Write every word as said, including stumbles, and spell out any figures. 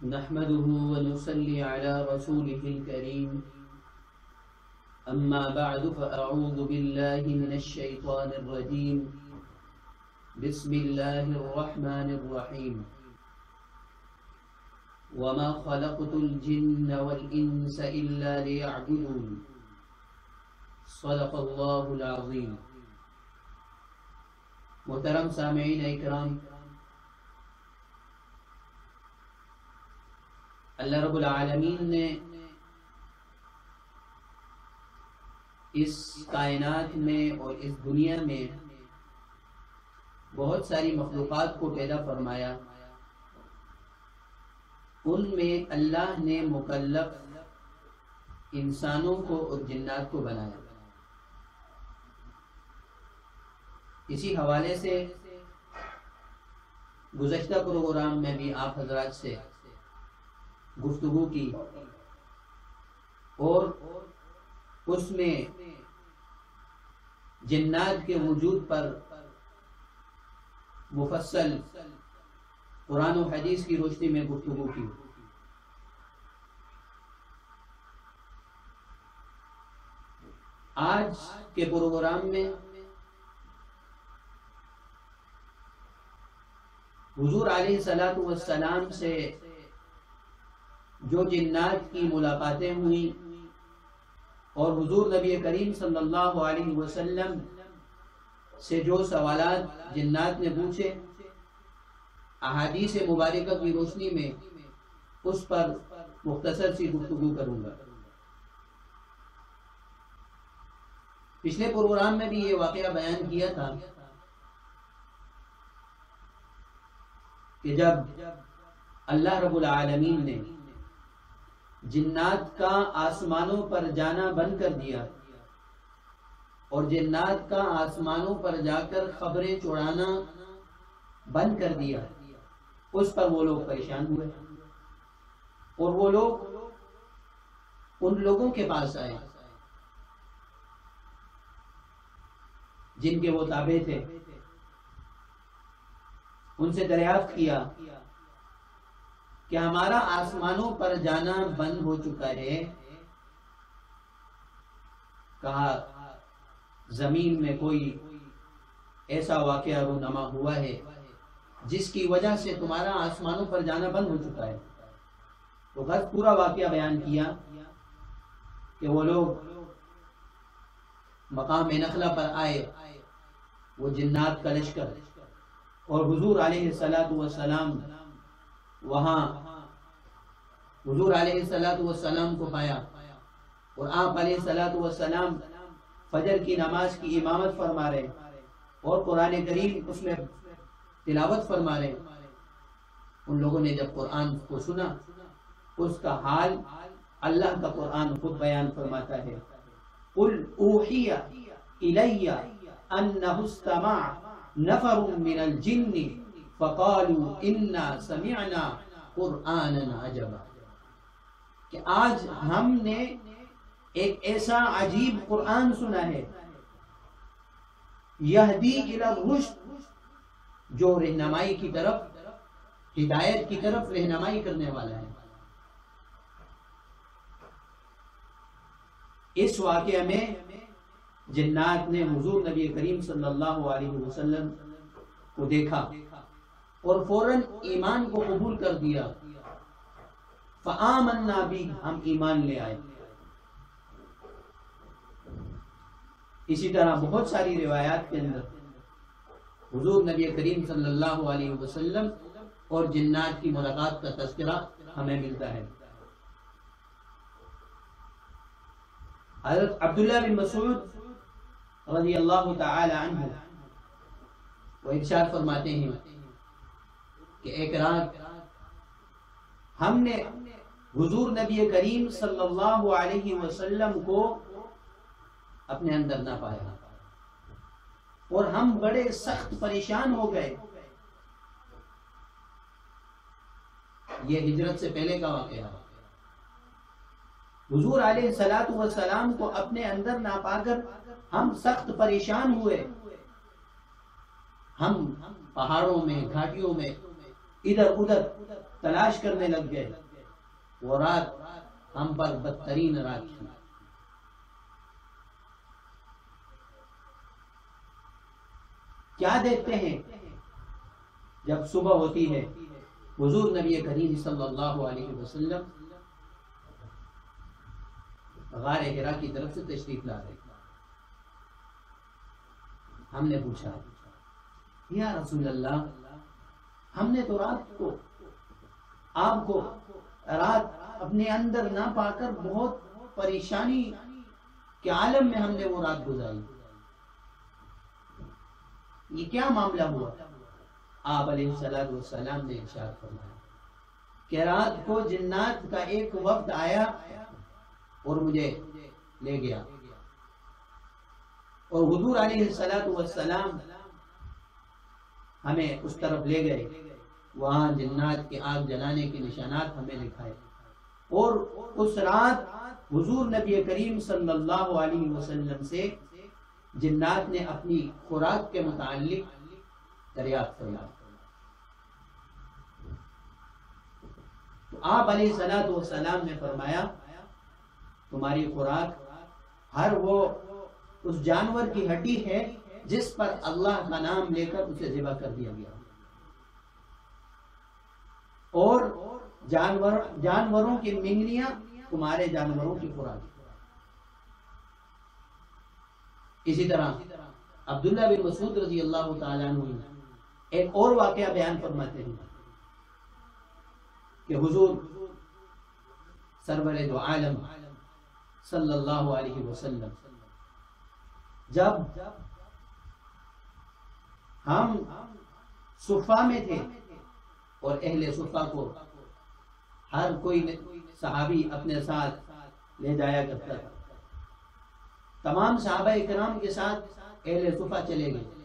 نحمده ونصلي على رسوله الكريم أما بعد فأعوذ بالله من الشيطان الرجيم بسم الله الرحمن الرحيم وما خلقت الجن والإنس إلا ليعبدون صدق الله العظيم. محترم سامعین اکرام، اللہ رب العالمین نے اس کائنات میں اور اس دنیا میں بہت ساری مخلوقات کو پیدا فرمایا. ان میں اللہ نے مکلف انسانوں کو اور جنات کو بنایا. اسی حوالے سے گزشتہ پروگرام میں بھی آپ حضرات سے گفتگو کی اور اس میں جنات کے وجود پر مفصل قرآن و حدیث کی روشنی میں گفتگو کی. آج کے پروگرام میں حضور علیہ الصلوۃ والسلام سے جو جنات کی ملاقاتیں ہوئیں اور حضور نبی کریم صلی اللہ علیہ وسلم سے جو سوالات جنات نے پوچھے، احادیث مبارکہ کی روشنی میں اس پر مختصر سی گفتگو کروں گا. پچھلے پروگرام میں بھی یہ واقعہ بیان کیا تھا کہ جب اللہ رب العالمین نے جنات کا آسمانوں پر جانا بند کر دیا اور جنات کا آسمانوں پر جا کر خبریں چڑانا بند کر دیا، اس پر وہ لوگ پریشان ہوئے اور وہ لوگ ان لوگوں کے پاس آئے جن کے وہ تابع تھے. ان سے دریافت کیا کہ ہمارا آسمانوں پر جانا بند ہو چکا ہے. کہا زمین میں کوئی ایسا واقعہ رونما ہوا ہے جس کی وجہ سے تمہارا آسمانوں پر جانا بند ہو چکا ہے. تو بس پورا واقعہ بیان کیا کہ وہ لوگ مقام نخلا پر آئے، وہ جنات کا لشکر، اور حضور علیہ الصلوۃ والسلام وہاں حضور علیہ الصلوۃ والسلام کو پایا اور آپ علیہ الصلوۃ والسلام فجر کی نماز کی امامت فرما رہے اور قرآن کریم اس میں تلاوت فرما رہے. ان لوگوں نے جب قرآن کو سنا، اس کا حال اللہ کا قرآن خود بیان فرماتا ہے. قل اوحی الی انہ استمع نفر من الجن فقالوا انا سمعنا قرآنا عجبا، کہ آج ہم نے ایک ایسا عجیب قرآن سنا ہے، یہدی الی الرشد، جو رہنمائی کی طرف، ہدایت کی طرف رہنمائی کرنے والا ہے. اس واقعہ میں جنات نے حضور نبی کریم صلی اللہ علیہ وسلم کو دیکھا اور فوراً ایمان کو قبول کر دیا. فآمنا بھی، ہم ایمان لے آئے. اسی طرح بہت ساری روایات کے اندر حضور نبی کریم صلی اللہ علیہ وسلم اور جنات کی ملاقات کا تذکرہ ہمیں ملتا ہے. حضرت عبداللہ بن مسعود رضی اللہ تعالی عنہ وہ ارشاد فرماتے ہیں کہ ایک رات ہم نے حضور نبی کریم صلی اللہ علیہ وسلم کو اپنے اندر نہ پایا اور ہم بڑے سخت پریشان ہو گئے. یہ ہجرت سے پہلے کا واقعہ ہے. حضور علیہ الصلوۃ والسلام کو اپنے اندر نہ پا کر ہم سخت پریشان ہوئے. ہم پہاڑوں میں، گھاٹیوں میں ادھر ادھر تلاش کرنے لگ گئے. وہ رات ہم پر بدترین رات تھی. کیا دیکھتے ہیں جب صبح ہوتی ہے؟ حضور نبی کریم صلی اللہ علیہ وسلم غار حرا کی طرف سے تشریف لا رہے. ہم نے پوچھا یا رسول اللہ، ہم نے تو رات کو آپ کو رات اپنے اندر نہ پا کر بہت پریشانی کے عالم میں ہم نے وہ رات گزاری، یہ کیا معاملہ ہوا؟ آپ علیہ الصلوۃ والسلام نے ارشاد فرمایا کہ رات کو جنات کا ایک وفد آیا اور مجھے لے گیا، اور حضور علیہ الصلوۃ والسلام ہمیں اس طرف لے گئے. وہاں جنات کے آگ جلانے کے نشانات ہمیں دکھائے، اور اس رات حضور نبی کریم صلی اللہ علیہ وسلم سے جنات نے اپنی خوراک کے متعلق دریافت فرمایا. تو آپ علیہ الصلوۃ والسلام نے فرمایا تمہاری خوراک ہر وہ اس جانور کی ہڈی ہے جس پر اللہ کا نام لے کر اسے ذبح کر دیا گیا، اور جانور جانوروں کی منگنیاں تمہارے جانوروں کی خوراک. اسی طرح عبداللہ بن مسعود رضی اللہ تعالیٰ عنہ ایک اور واقعہ بیان فرماتے ہیں کہ حضور سرور دو عالم صلی اللہ علیہ وسلم جب ہم صفہ میں تھے اور اہل صفہ کو ہر کوئی صحابی اپنے ساتھ لے جایا کرتا تھا، تمام صحابہ کرام کے ساتھ اہل صفہ چلے گئے.